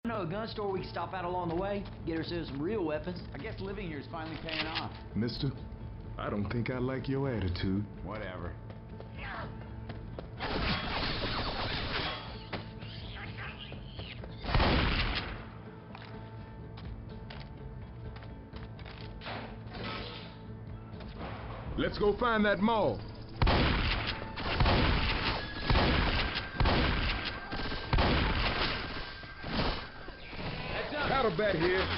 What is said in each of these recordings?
know a gun store we can stop at along the way, get ourselves some real weapons. I guess living here is finally paying off. Mister, I don't think I like your attitude. Whatever. Let's go find that mall. Cattle bat here.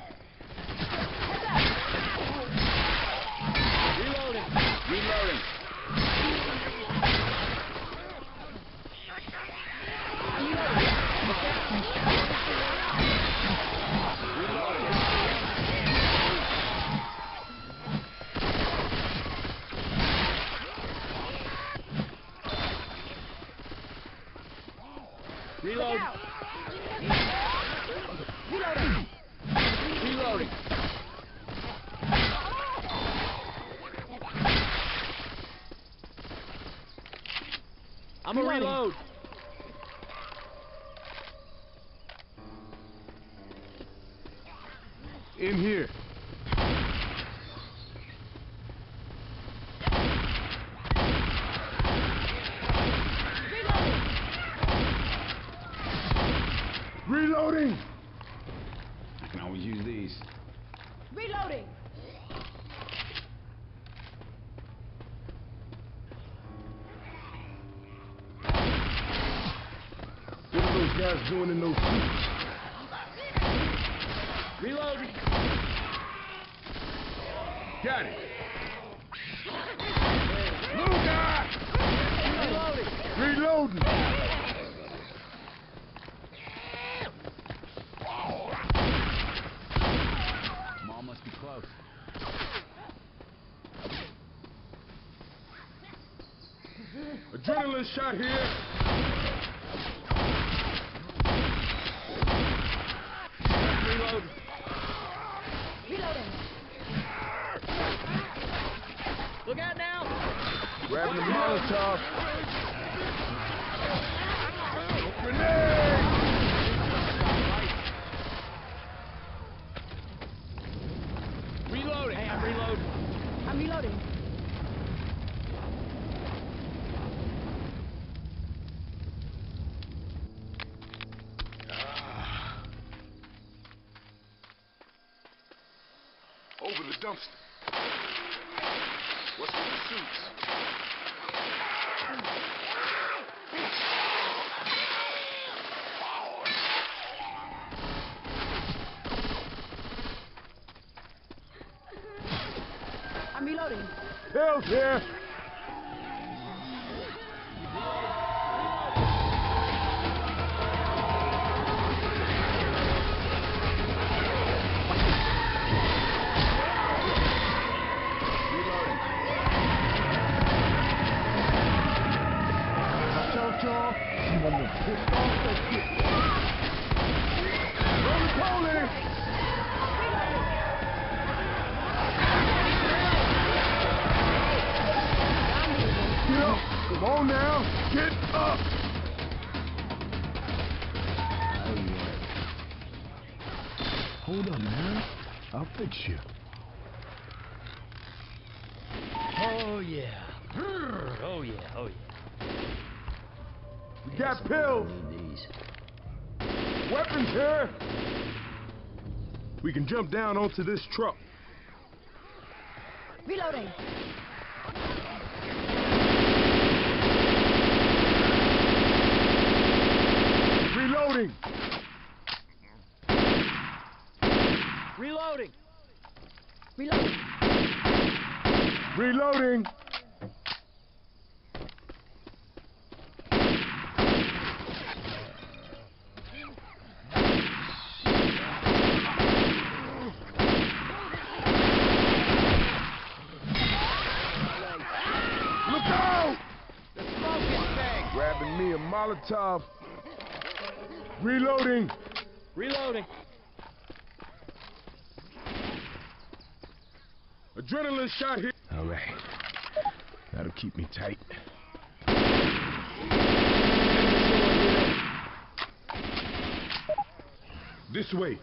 Reloading. Reloading. Reload. Reloading. Reloading. I'm a reload. In here. Reloading! I can always use these. Reloading! What are those guys doing in those suits? Reloading. Got it. Little guy! Reloading. Reloading! Mall must be close. Adrenaline shot here. Reloading. Reloading! Look out now. Grabbing the Molotov. Grenade! Reloading. Hey, I'm reloading. I'm reloading. Over the dumpster. What's with the suits? I'm reloading. Hell's here! Y'all, you want me pissed off that shit? Roly-poly! Get up! Come on now! Get up! Oh, yeah. Hold up, man. I'll fix you. Oh, yeah. Oh, yeah. Oh, yeah. We got pills! Need these. Weapons here! We can jump down onto this truck. Reloading! Reloading! Reloading. Reloading! Reloading! Look out! The smoking thing. Grabbing me a Molotov. Reloading! Reloading. Adrenaline shot here. All right. That'll keep me tight. This way.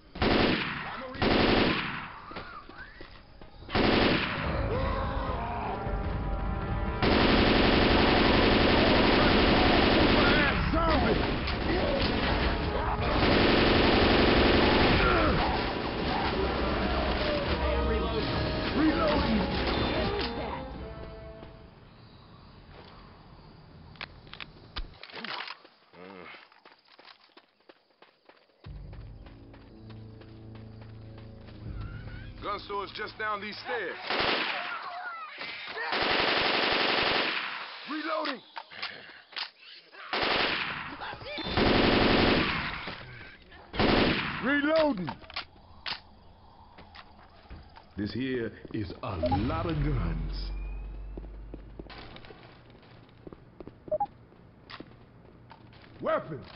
Gun store's just down these stairs. Reloading! Reloading! This here is a lot of guns. Weapons!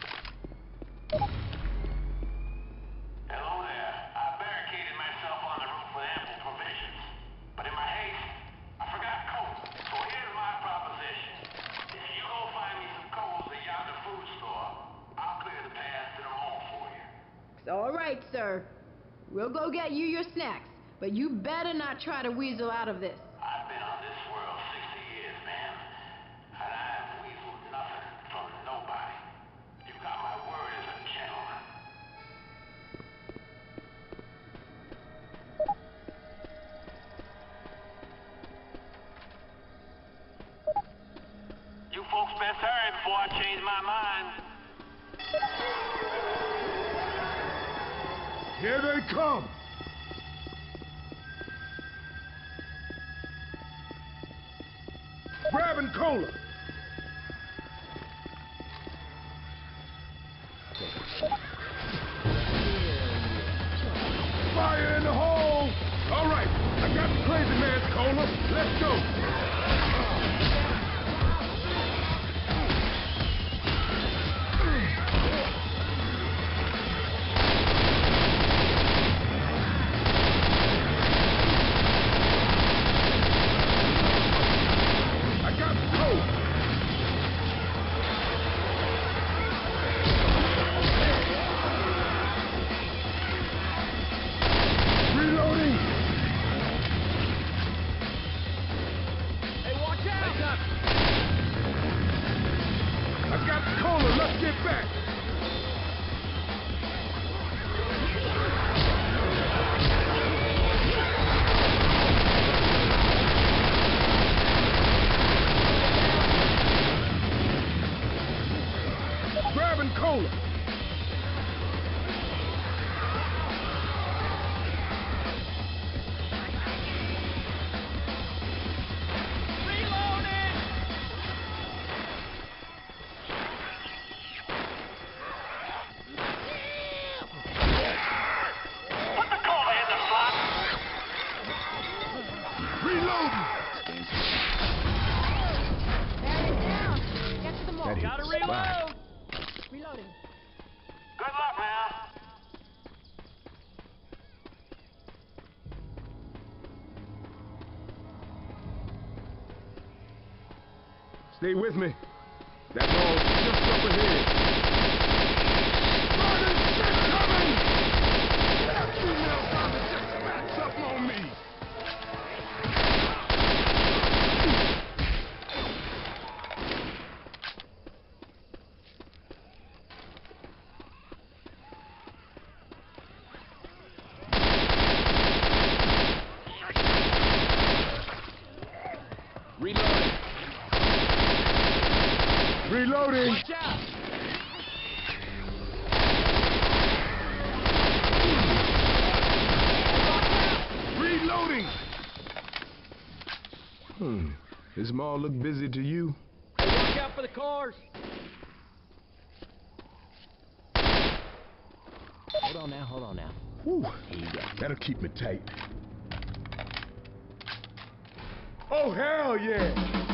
All right, sir. We'll go get you your snacks, but you better not try to weasel out of this. I've been on this world 60 years, man, and I have weaseled nothing from nobody. You got my word as a gentleman. You folks best hurry before I change my mind. Here they come! Grabbing cola! Fire in the hole! All right, I got the crazy man's cola. Let's go! Gotta reload! Reloading. Good luck, man. Stay with me. That ball's just up ahead. Burning shit coming! That female zombie just backs up on me. Reloading! Reloading! Watch out! Reloading! This mall look busy to you? Hey, watch out for the cars! Hold on now. Whew. Here you go. That'll keep me tight. Oh, hell yeah!